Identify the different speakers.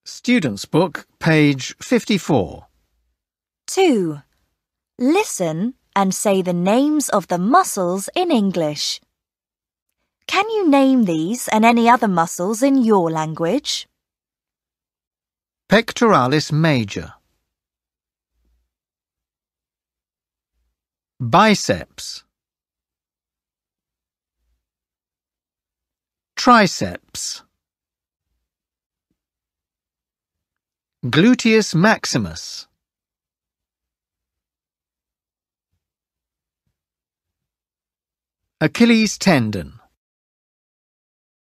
Speaker 1: Student's Book, page 54.
Speaker 2: 2. Listen and say the names of the muscles in English. Can you name these and any other muscles in your language?
Speaker 1: Pectoralis major. Biceps. Triceps. Gluteus maximus. Achilles tendon.